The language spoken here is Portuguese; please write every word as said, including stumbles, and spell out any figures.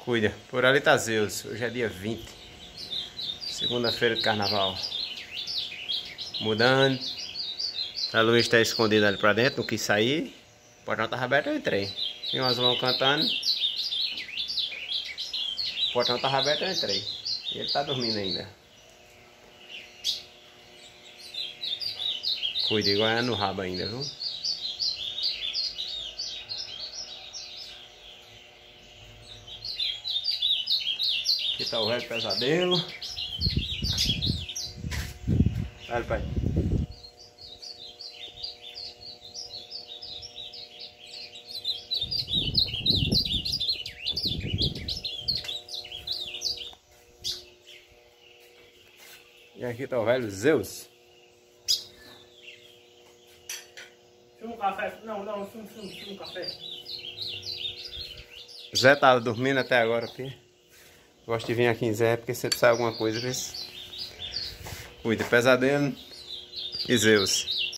Cuida. Por ali tá Zeus. Hoje é dia vinte. Segunda-feira de carnaval. Mudando. A Luiz tá escondida ali pra dentro, não quis sair. O portão tava aberto, eu entrei. Tinha umas mãos cantando. O portão tava aberto, eu entrei. E ele tá dormindo ainda. Cuida, igual é no rabo ainda, viu? Aqui tá o velho pesadelo. Olha, pai. E aqui tá o velho Zeus. Chama um café. Não, não, chama, chama, chama um café. Zé tava dormindo até agora aqui. Gosto de vir aqui em Zé porque sempre sai alguma coisa. Vê. Cuida, pesadelo e Zeus.